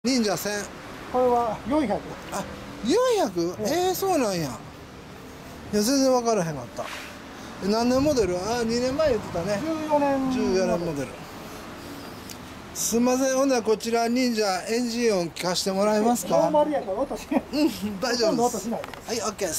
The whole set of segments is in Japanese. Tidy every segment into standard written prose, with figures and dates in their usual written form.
忍者1000。 これは400。 あ、400？そうなんや。いや、全然分からへんかった。何年モデル？あ、2年前言ってたね。 14年。 14年モデル。すみません、ほんならこちら忍者エンジン音聞かせてもらえますか？ ノーマルやから音しない。 うん、大丈夫です。 ほとんど音しないです。 はい、オッケーです。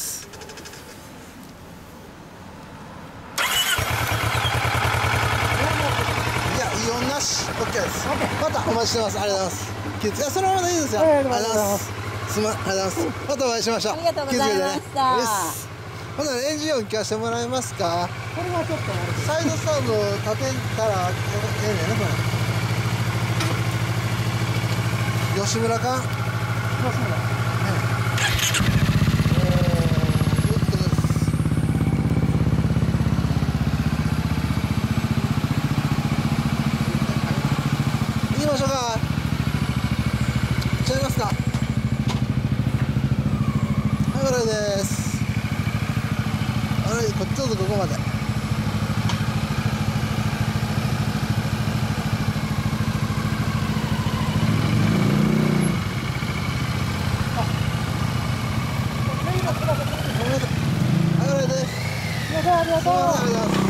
いや、異音なし。オッケーです。またお待ちしてます。ありがとうございます。いや、そのままでいいですよ。ありがとうございます。ありがとうございます。またお会いしましょう。 ありがとうございました。 ほんならエンジン音聞かせてもらえますか？ これはちょっとサイドスタンド立てたらええねんね、これ。吉村か？ 吉村。 行きましょうか。行っちゃいますか。はい、これです。あれ、こっちどうぞ、ここまで。はい、これです。 ありがとう。 ありがとうございます。